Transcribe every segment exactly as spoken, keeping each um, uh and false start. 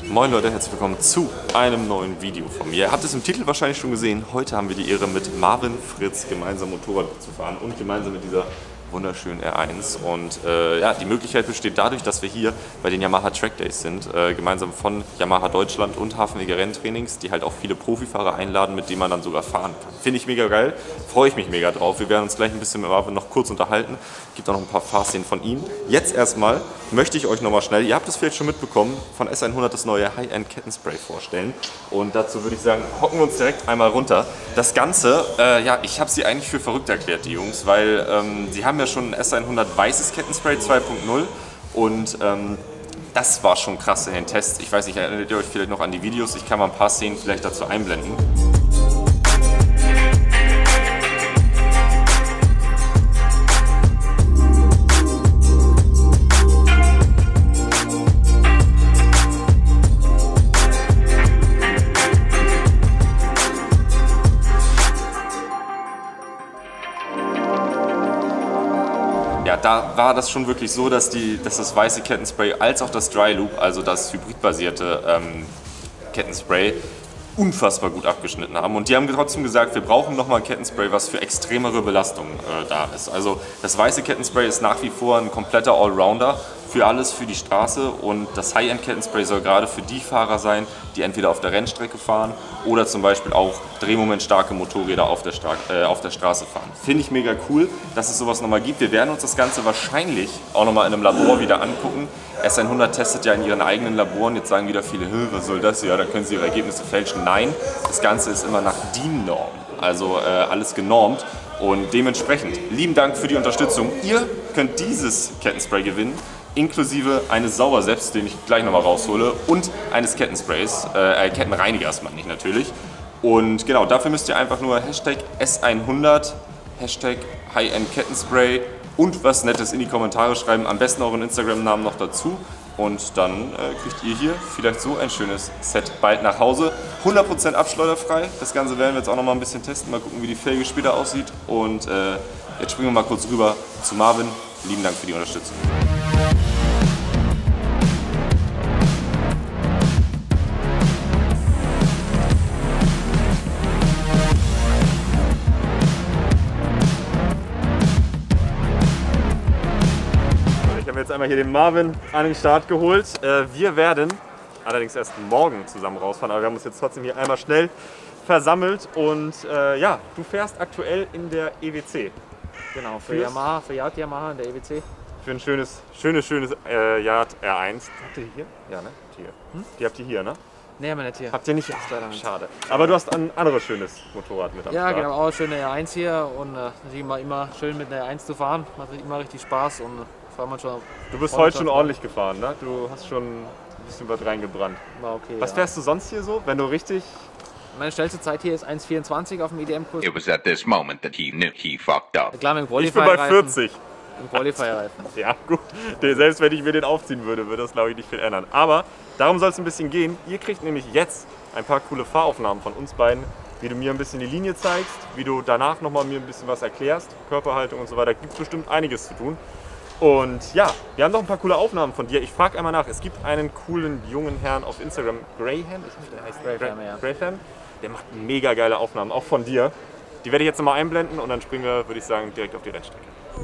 Moin Leute, herzlich willkommen zu einem neuen Video von mir. Ihr habt es im Titel wahrscheinlich schon gesehen. Heute haben wir die Ehre, mit Marvin Fritz gemeinsam Motorrad zu fahren und gemeinsam mit dieser wunderschönen R eins. Und äh, ja, die Möglichkeit besteht dadurch, dass wir hier bei den Yamaha Track Days sind, äh, gemeinsam von Yamaha Deutschland und Hafenweger Renntrainings, die halt auch viele Profifahrer einladen, mit denen man dann sogar fahren kann. Finde ich mega geil, freue ich mich mega drauf. Wir werden uns gleich ein bisschen mit Marvin noch kurz unterhalten. Gibt auch noch ein paar Fahrszenen von ihm. Jetzt erstmal möchte ich euch nochmal schnell, ihr habt es vielleicht schon mitbekommen, von S hundert das neue High-End Kettenspray vorstellen. Und dazu würde ich sagen, hocken wir uns direkt einmal runter. Das Ganze, äh, ja, ich habe sie eigentlich für verrückt erklärt, die Jungs, weil ähm, sie haben ja schon ein S hundert weißes Kettenspray zwei Punkt null und ähm, das war schon krass in den Tests. Ich weiß nicht, erinnert ihr euch vielleicht noch an die Videos? Ich kann mal ein paar Szenen vielleicht dazu einblenden. Ja, da war das schon wirklich so, dass, die, dass das weiße Kettenspray als auch das Dry Loop, also das hybridbasierte ähm, Kettenspray, unfassbar gut abgeschnitten haben. Und die haben trotzdem gesagt, wir brauchen nochmal ein Kettenspray, was für extremere Belastungen äh, da ist. Also das weiße Kettenspray ist nach wie vor ein kompletter Allrounder für alles, für die Straße, und das High-End-Kettenspray soll gerade für die Fahrer sein, die entweder auf der Rennstrecke fahren oder zum Beispiel auch drehmomentstarke Motorräder auf der, Stra äh, auf der Straße fahren. Finde ich mega cool, dass es sowas nochmal gibt. Wir werden uns das Ganze wahrscheinlich auch nochmal in einem Labor wieder angucken. S hundert testet ja in ihren eigenen Laboren. Jetzt sagen wieder viele, was soll das? Ja, da können sie ihre Ergebnisse fälschen. Nein, das Ganze ist immer nach D I N-Norm, also äh, alles genormt. Und dementsprechend, lieben Dank für die Unterstützung. Ihr könnt dieses Kettenspray gewinnen, inklusive eines Sauersets, den ich gleich nochmal raushole, und eines Kettensprays, äh, Kettenreinigers meine ich natürlich. Und genau, dafür müsst ihr einfach nur Hashtag S hundert, Hashtag High-End Kettenspray und was Nettes in die Kommentare schreiben, am besten euren Instagram-Namen noch dazu. Und dann äh, kriegt ihr hier vielleicht so ein schönes Set bald nach Hause. hundert Prozent abschleuderfrei. Das Ganze werden wir jetzt auch noch mal ein bisschen testen, mal gucken, wie die Felge später aussieht. Und äh, jetzt springen wir mal kurz rüber zu Marvin. Lieben Dank für die Unterstützung. Jetzt einmal hier den Marvin an den Start geholt. Wir werden allerdings erst morgen zusammen rausfahren, aber wir haben uns jetzt trotzdem hier einmal schnell versammelt. Und äh, ja, du fährst aktuell in der E W C. Genau, für Für's? Yamaha, für Yard Yamaha in der E W C. Für ein schönes, schönes, schönes äh, Yard R eins. Habt ihr die hier? Ja, ne? Die hier. Hm? Die habt ihr hier, ne? Ne, haben wir nicht hier. Habt ihr nicht? Ach, schade. Aber du hast ein anderes schönes Motorrad mit am Ja, Start. genau, auch eine schöne R eins hier, und äh, natürlich immer, immer schön mit einer R eins zu fahren. Macht immer richtig Spaß, und man schon. Du bist heute schon ordentlich gefahren, ne? Du hast schon ein bisschen was reingebrannt. War okay, was ja. fährst du sonst hier so, wenn du richtig... Meine schnellste Zeit hier ist eins vierundzwanzig auf dem I D M-Kurs. It was at this moment that he knew he fucked up. Klar, mit dem ich bin bei vierzig. Im Qualifier-Reifen. Ja, gut. Selbst wenn ich mir den aufziehen würde, würde das, glaube ich, nicht viel ändern. Aber darum soll es ein bisschen gehen. Ihr kriegt nämlich jetzt ein paar coole Fahraufnahmen von uns beiden, wie du mir ein bisschen die Linie zeigst, wie du danach nochmal mir ein bisschen was erklärst, Körperhaltung und so weiter. Gibt bestimmt einiges zu tun. Und ja, wir haben noch ein paar coole Aufnahmen von dir. Ich frage einmal nach, es gibt einen coolen jungen Herrn auf Instagram, Graham, ich nicht, der heißt Graham, ja. Graham, der macht mega geile Aufnahmen, auch von dir. Die werde ich jetzt nochmal einblenden, und dann springen wir, würde ich sagen, direkt auf die Rennstrecke.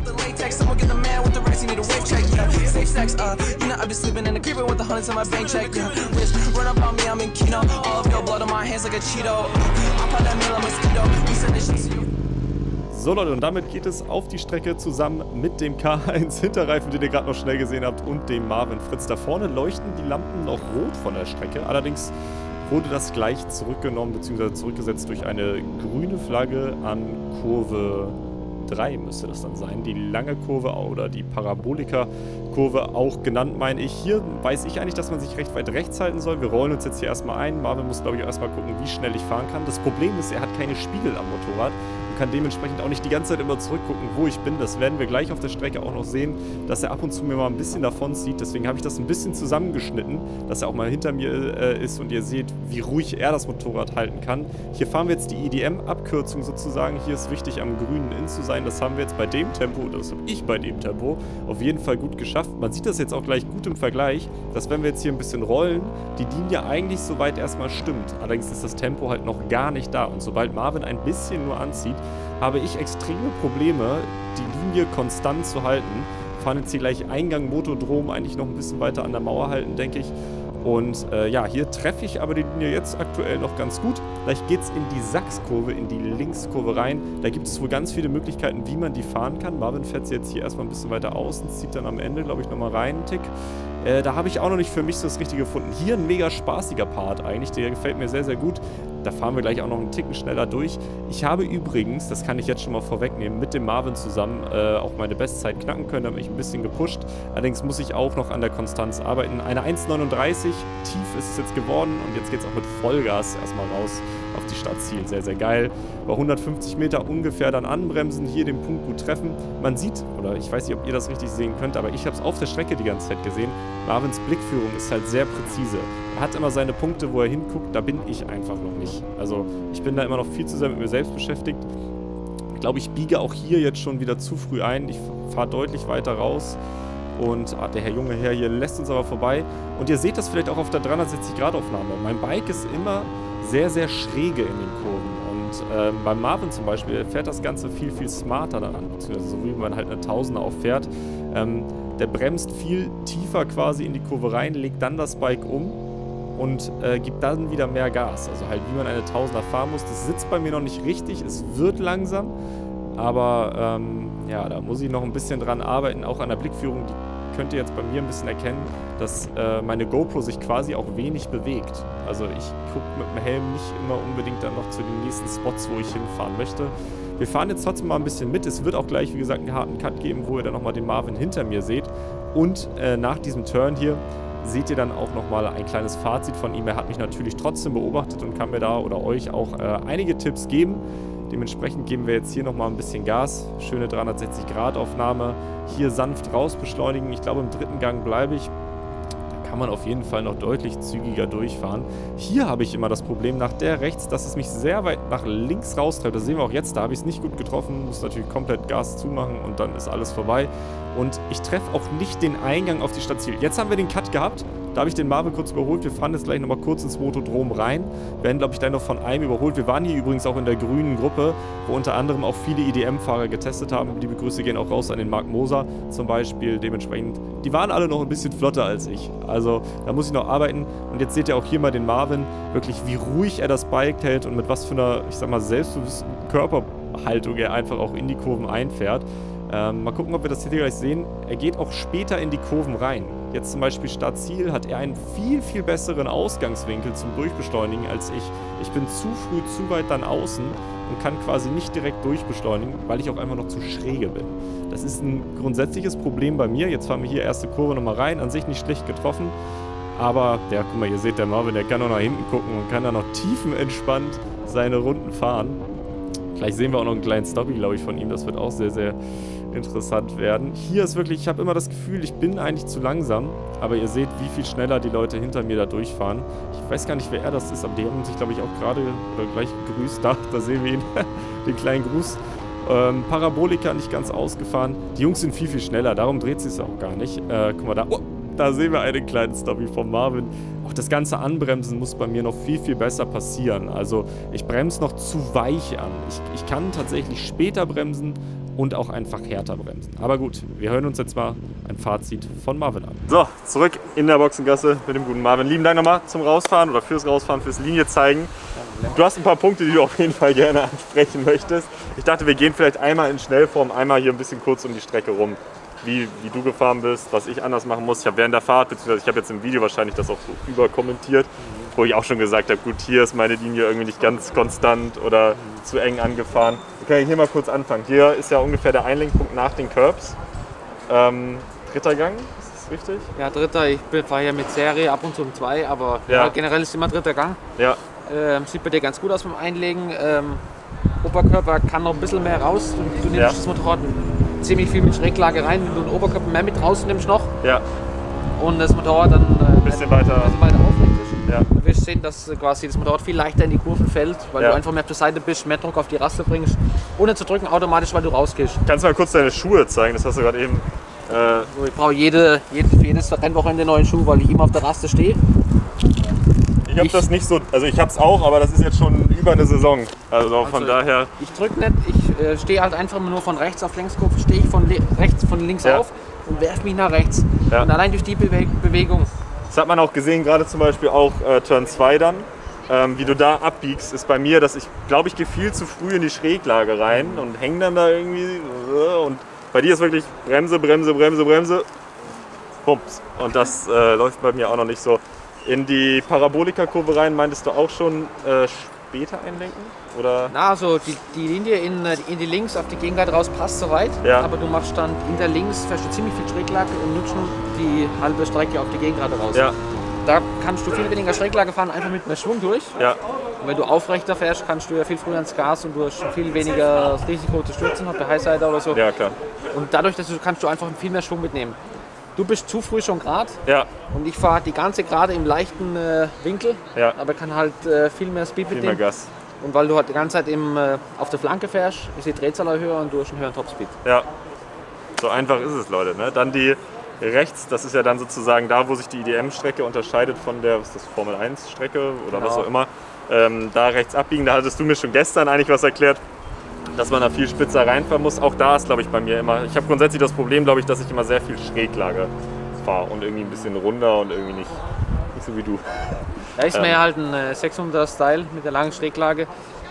So Leute, und damit geht es auf die Strecke zusammen mit dem K eins Hinterreifen, den ihr gerade noch schnell gesehen habt, und dem Marvin Fritz. Da vorne leuchten die Lampen noch rot von der Strecke. Allerdings wurde das gleich zurückgenommen bzw. zurückgesetzt durch eine grüne Flagge an Kurve drei müsste das dann sein. Die lange Kurve oder die Parabolika-Kurve auch genannt, meine ich. Hier weiß ich eigentlich, dass man sich recht weit rechts halten soll. Wir rollen uns jetzt hier erstmal ein. Marvin muss, glaube ich, erstmal gucken, wie schnell ich fahren kann. Das Problem ist, er hat keine Spiegel am Motorrad. Du kann dementsprechend auch nicht die ganze Zeit immer zurückgucken, wo ich bin. Das werden wir gleich auf der Strecke auch noch sehen, dass er ab und zu mir mal ein bisschen davon zieht. Deswegen habe ich das ein bisschen zusammengeschnitten, dass er auch mal hinter mir äh, ist und ihr seht, wie ruhig er das Motorrad halten kann. Hier fahren wir jetzt die E D M-Abkürzung sozusagen. Hier ist wichtig, am grünen In zu sein. Das haben wir jetzt bei dem Tempo, oder das habe ich bei dem Tempo, auf jeden Fall gut geschafft. Man sieht das jetzt auch gleich gut im Vergleich, dass wenn wir jetzt hier ein bisschen rollen, die Linie eigentlich soweit erstmal stimmt. Allerdings ist das Tempo halt noch gar nicht da. Und sobald Marvin ein bisschen nur anzieht, habe ich extreme Probleme, die Linie konstant zu halten. Wir fahren jetzt hier gleich Eingang Motodrom, eigentlich noch ein bisschen weiter an der Mauer halten, denke ich. Und äh, ja, hier treffe ich aber die Linie jetzt aktuell noch ganz gut. Gleich geht es in die Sachskurve, in die Linkskurve rein. Da gibt es wohl ganz viele Möglichkeiten, wie man die fahren kann. Marvin fährt sie jetzt hier erstmal ein bisschen weiter außen, zieht dann am Ende, glaube ich, nochmal rein einen Tick. Äh, da habe ich auch noch nicht für mich so das Richtige gefunden. Hier ein mega spaßiger Part eigentlich, der gefällt mir sehr, sehr gut. Da fahren wir gleich auch noch einen Ticken schneller durch. Ich habe übrigens, das kann ich jetzt schon mal vorwegnehmen, mit dem Marvin zusammen äh, auch meine Bestzeit knacken können. Da bin ich ein bisschen gepusht. Allerdings muss ich auch noch an der Konstanz arbeiten. Eine eins neununddreißig, tief ist es jetzt geworden. Und jetzt geht es auch mit Vollgas erstmal raus auf die Stadtziel. Sehr, sehr geil. Bei hundertfünfzig Meter ungefähr dann anbremsen, hier den Punkt gut treffen. Man sieht, oder ich weiß nicht, ob ihr das richtig sehen könnt, aber ich habe es auf der Strecke die ganze Zeit gesehen. Marvins Blickführung ist halt sehr präzise. Er hat immer seine Punkte, wo er hinguckt, da bin ich einfach noch nicht. Also ich bin da immer noch viel zu sehr mit mir selbst beschäftigt. Ich glaube, ich biege auch hier jetzt schon wieder zu früh ein. Ich fahre deutlich weiter raus. Und ah, der Herr junge Herr hier lässt uns aber vorbei. Und ihr seht das vielleicht auch auf der dreihundertsechzig Grad Aufnahme. Mein Bike ist immer sehr, sehr schräge in den Kurven. Und ähm, beim Marvin zum Beispiel fährt das Ganze viel, viel smarter dann an. Beziehungsweise so wie man halt eine Tausender auffährt. Ähm, der bremst viel tiefer quasi in die Kurve rein, legt dann das Bike um und äh, gibt dann wieder mehr Gas. Also halt wie man eine Tausender fahren muss. Das sitzt bei mir noch nicht richtig, es wird langsam. Aber ähm, ja, da muss ich noch ein bisschen dran arbeiten, auch an der Blickführung. Die könnt ihr jetzt bei mir ein bisschen erkennen, dass äh, meine GoPro sich quasi auch wenig bewegt. Also ich gucke mit dem Helm nicht immer unbedingt dann noch zu den nächsten Spots, wo ich hinfahren möchte. Wir fahren jetzt trotzdem mal ein bisschen mit. Es wird auch gleich, wie gesagt, einen harten Cut geben, wo ihr dann nochmal den Marvin hinter mir seht. Und äh, nach diesem Turn hier seht ihr dann auch nochmal ein kleines Fazit von ihm. Er hat mich natürlich trotzdem beobachtet und kann mir da oder euch auch äh, einige Tipps geben. Dementsprechend geben wir jetzt hier nochmal ein bisschen Gas. Schöne dreihundertsechzig Grad Aufnahme. Hier sanft raus beschleunigen. Ich glaube, im dritten Gang bleibe ich. Da kann man auf jeden Fall noch deutlich zügiger durchfahren. Hier habe ich immer das Problem nach der rechts, dass es mich sehr weit nach links raustreibt. Das sehen wir auch jetzt. Da habe ich es nicht gut getroffen. Muss natürlich komplett Gas zumachen und dann ist alles vorbei. Und ich treffe auch nicht den Eingang auf die Stadtziel. Jetzt haben wir den Cut gehabt. Da habe ich den Marvin kurz überholt. Wir fahren jetzt gleich nochmal kurz ins Motodrom rein. Werden, glaube ich, gleich noch von einem überholt. Wir waren hier übrigens auch in der grünen Gruppe, wo unter anderem auch viele E D M-Fahrer getestet haben. Liebe Grüße gehen auch raus an den Marc Moser zum Beispiel. Dementsprechend, die waren alle noch ein bisschen flotter als ich. Also da muss ich noch arbeiten. Und jetzt seht ihr auch hier mal den Marvin, wirklich wie ruhig er das Bike hält und mit was für einer, ich sag mal, selbstbewussten Körperhaltung er einfach auch in die Kurven einfährt. Ähm, mal gucken, ob wir das hier gleich sehen. Er geht auch später in die Kurven rein. Jetzt zum Beispiel Start-Ziel hat er einen viel, viel besseren Ausgangswinkel zum Durchbeschleunigen als ich. Ich bin zu früh, zu weit dann außen und kann quasi nicht direkt durchbeschleunigen, weil ich auch einfach noch zu schräge bin. Das ist ein grundsätzliches Problem bei mir. Jetzt fahren wir hier erste Kurve nochmal rein. An sich nicht schlecht getroffen. Aber, ja, guck mal, ihr seht, der Marvin, der kann auch nach hinten gucken und kann dann noch tiefenentspannt seine Runden fahren. Gleich sehen wir auch noch einen kleinen Stoppie, glaube ich, von ihm. Das wird auch sehr, sehr interessant werden. Hier ist wirklich, ich habe immer das Gefühl, ich bin eigentlich zu langsam. Aber ihr seht, wie viel schneller die Leute hinter mir da durchfahren. Ich weiß gar nicht, wer er das ist, aber die haben sich, glaube ich, auch gerade oder gleich gegrüßt. Da, da sehen wir ihn, den kleinen Gruß. Ähm, Parabolika nicht ganz ausgefahren. Die Jungs sind viel, viel schneller, darum dreht sie es auch gar nicht. Äh, guck mal da. Oh, da sehen wir einen kleinen Stoppie von Marvin. Auch das ganze Anbremsen muss bei mir noch viel, viel besser passieren. Also ich bremse noch zu weich an. Ich, ich kann tatsächlich später bremsen und auch einfach härter bremsen. Aber gut, wir hören uns jetzt mal ein Fazit von Marvin an. So, zurück in der Boxengasse mit dem guten Marvin. Lieben Dank nochmal zum Rausfahren oder fürs Rausfahren, fürs Linie zeigen. Du hast ein paar Punkte, die du auf jeden Fall gerne ansprechen möchtest. Ich dachte, wir gehen vielleicht einmal in Schnellform, einmal hier ein bisschen kurz um die Strecke rum. Wie, wie du gefahren bist, was ich anders machen muss. Ich habe während der Fahrt, beziehungsweise ich habe jetzt im Video wahrscheinlich das auch so überkommentiert, wo ich auch schon gesagt habe, gut, hier ist meine Linie irgendwie nicht ganz konstant oder zu eng angefahren. Wir können hier mal kurz anfangen. Hier ist ja ungefähr der Einlenkpunkt nach den Curbs. Ähm, dritter Gang, ist das richtig? Ja, dritter. Ich fahre hier mit Serie ab und zu um zwei, aber ja. Ja, generell ist immer dritter Gang. Ja. Ähm, sieht bei dir ganz gut aus beim Einlegen. Ähm, Oberkörper kann noch ein bisschen mehr raus. Du, du nimmst Ja. das Motorrad ziemlich viel mit Schräglage rein, wenn du den Oberkörper mehr mit rausnimmst noch Ja, und das Motorrad dann äh, ein bisschen weiter. ein bisschen weiter aufrecht ist. Ja. Du wirst sehen, dass äh, quasi das Motorrad viel leichter in die Kurven fällt, weil Ja. du einfach mehr auf der Seite bist, mehr Druck auf die Raste bringst, ohne zu drücken automatisch, weil du rausgehst. Kannst du mal kurz deine Schuhe zeigen? Das hast du gerade eben. Äh, So, ich brauche jede, jede, für jedes Rennwochenende neuen Schuh, weil ich immer auf der Raste stehe. ich habe Ich- das nicht so, also ich habe es auch, aber das ist jetzt schon über eine Saison. Also von Also, daher. Ich drücke nicht, ich äh, stehe halt einfach nur von rechts auf Längskurve, stehe ich von le- rechts, von links Ja. auf und werfe mich nach rechts. Ja. Und allein durch die Bewe Bewegung. Das hat man auch gesehen, gerade zum Beispiel auch äh, Turn zwei dann. Ähm, wie du da abbiegst, ist bei mir, dass ich, glaube ich, gehe viel zu früh in die Schräglage rein und hänge dann da irgendwie. Äh, und bei dir ist wirklich Bremse, Bremse, Bremse, Bremse. Pumps. Und das äh, läuft bei mir auch noch nicht so. In die Parabolika-Kurve rein meintest du auch schon äh, später einlenken? Oder? Na, also die, die Linie in, äh, in die links auf die Gegenseite raus passt soweit, Ja. aber du machst dann in der links fährst du ziemlich viel Schräglage und nutzt nur die halbe Strecke auf die Gegenseite raus. Ja, Da kannst du viel weniger Schräglage fahren, einfach mit mehr Schwung durch. ja, Und wenn du aufrechter fährst, kannst du ja viel früher ins Gas und du hast viel weniger das Risiko zu stürzen auf der Highseite oder so. ja, klar. Und dadurch dass du, kannst du einfach viel mehr Schwung mitnehmen. Du bist zu früh schon gerade Ja, und ich fahre die ganze Gerade im leichten äh, Winkel, Ja. aber kann halt äh, viel mehr Speed viel mehr mitnehmen. Gas. Und weil du halt die ganze Zeit im, äh, auf der Flanke fährst, ist die Drehzahl höher und du hast einen höheren Topspeed. Ja, so einfach ist es, Leute. Ne? Dann die rechts, das ist ja dann sozusagen da, wo sich die I D M-Strecke unterscheidet von der, was ist das, Formel eins Strecke oder was Genau. auch immer. Ähm, da rechts abbiegen, da hattest du mir schon gestern eigentlich was erklärt, dass man da viel spitzer reinfahren muss. Auch da ist, glaube ich, bei mir immer, ich habe grundsätzlich das Problem, glaube ich, dass ich immer sehr viel Schräglage fahre und irgendwie ein bisschen runder und irgendwie nicht, nicht so wie du. Da ist Ähm. mir halt ein äh, sechshunderter Style mit der langen Schräglage.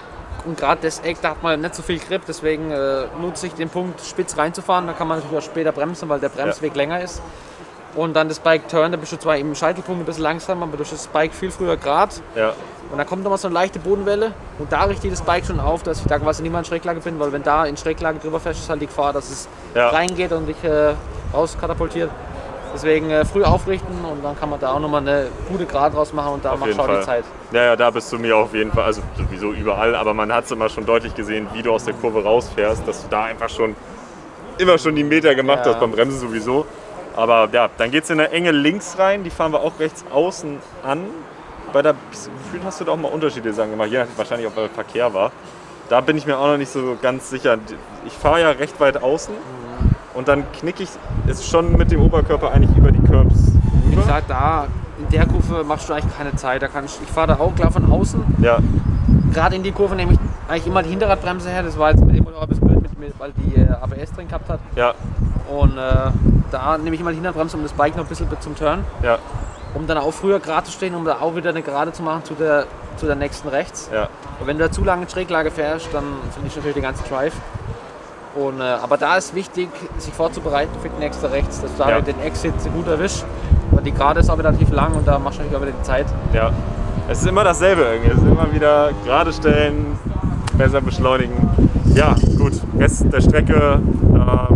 Und gerade das Eck, da hat man nicht so viel Grip, deswegen äh, nutze ich den Punkt, spitz reinzufahren. Da kann man natürlich auch später bremsen, weil der Bremsweg länger ist. Und dann das Bike Turn, da bist du zwar im Scheitelpunkt ein bisschen langsamer, aber durch das Bike viel früher gerade. Ja, Und dann kommt nochmal so eine leichte Bodenwelle und da richtet das Bike schon auf, dass ich da quasi nicht mehr in Schräglage bin, weil wenn da in Schräglage drüber fährst, ist halt die Gefahr, dass es Ja. reingeht und dich äh, rauskatapultiert. Deswegen äh, früh aufrichten und dann kann man da auch nochmal eine gute Grad draus machen und da auf machst jeden du auch Fall. die Zeit. Ja, ja, da bist du mir auf jeden Fall, also sowieso überall, aber man hat es immer schon deutlich gesehen, wie du aus der Kurve rausfährst, dass du da einfach schon immer schon die Meter gemacht Ja. hast, beim Bremsen sowieso. Aber ja, dann geht es in eine enge links rein, die fahren wir auch rechts außen an. Bei der Gefühl hast du da auch mal Unterschiede sagen gemacht, je nachdem, wahrscheinlich auch weil Verkehr war. Da bin ich mir auch noch nicht so ganz sicher. Ich fahre ja recht weit außen und dann knicke ich es schon mit dem Oberkörper eigentlich über die Curbs Wie rüber. gesagt, da in der Kurve machst du eigentlich keine Zeit. Da kannst, ich fahre da auch klar von außen. Ja, Gerade in die Kurve nehme ich eigentlich immer die Hinterradbremse her. Das war jetzt mit dem Motorrad ein bisschen blöd, mit, mit, weil die äh, A B S drin gehabt hat. ja, Und äh, da nehme ich immer die Hinterradbremse, um das Bike noch ein bisschen zum Turn. ja, Um dann auch früher gerade zu stehen, um da auch wieder eine Gerade zu machen zu der, zu der nächsten rechts. ja. Und wenn du da zu lange in Schräglage fährst, dann verlierst du natürlich den ganzen Drive. Und, äh, aber da ist wichtig, sich vorzubereiten für die nächste rechts, dass du da Ja. den Exit gut erwischst. Weil die Gerade ist auch relativ lang und da machst du natürlich auch wieder die Zeit. Ja, es ist immer dasselbe irgendwie. Es ist immer wieder gerade stellen, besser beschleunigen. Ja, gut, Rest der Strecke, da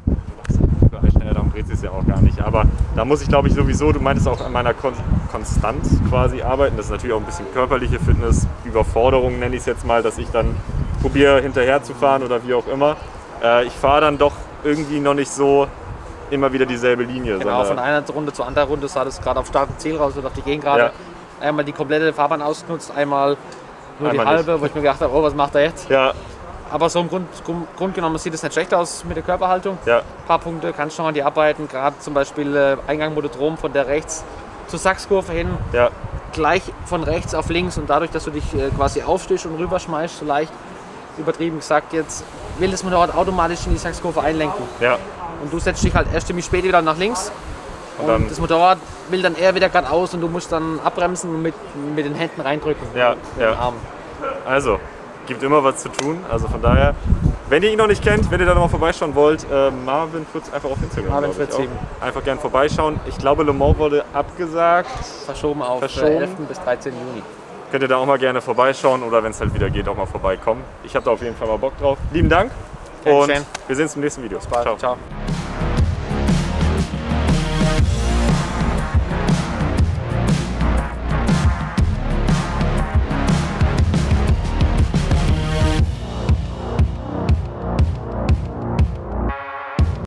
schneller, darum dreht sich es ja auch gar nicht. Aber da muss ich, glaube ich, sowieso, du meintest auch an meiner Kon Konstanz quasi arbeiten. Das ist natürlich auch ein bisschen körperliche Fitness, Überforderung nenne ich es jetzt mal, dass ich dann probiere hinterher zu fahren oder wie auch immer. Äh, ich fahre dann doch irgendwie noch nicht so immer wieder dieselbe Linie. Genau, von sondern- einer Runde zur anderen Runde sah das gerade auf Start und Ziel raus und auf die Gegengrade. Ja. Einmal die komplette Fahrbahn ausgenutzt, einmal nur Einmal die nicht. halbe, wo ich mir gedacht habe, oh, was macht er jetzt? Ja, Aber so im Grund, Grund, Grund genommen sieht es nicht schlecht aus mit der Körperhaltung. ja, Ein paar Punkte kannst du noch an die arbeiten, gerade zum Beispiel äh, Eingang Monodrom von der rechts zur Sachskurve hin, ja, gleich von rechts auf links und dadurch, dass du dich äh, quasi aufstehst und rüberschmeißt, so leicht übertrieben gesagt jetzt, will das Motorrad automatisch in die Sachskurve einlenken. ja. Und du setzt dich halt erst ziemlich spät wieder nach links und, Und dann- das Motorrad will dann eher wieder geradeaus und du musst dann abbremsen und mit, mit den Händen reindrücken. Ja, mit ja. den Armen. Also, gibt immer was zu tun. Also von daher, wenn ihr ihn noch nicht kennt, wenn ihr da noch mal vorbeischauen wollt, äh, Marvin Fritz einfach auf Instagram. Marvin glaub ich, Fritz auch. sieben. Einfach gern vorbeischauen. Ich glaube, Le Mans wurde abgesagt. Verschoben auf Verschoben. Äh, elften bis dreizehnten Juni. Könnt ihr da auch mal gerne vorbeischauen oder wenn es halt wieder geht, auch mal vorbeikommen. Ich habe da auf jeden Fall mal Bock drauf. Lieben Dank Gern und geschehen. wir sehen uns im nächsten Video. Ciao. Ciao.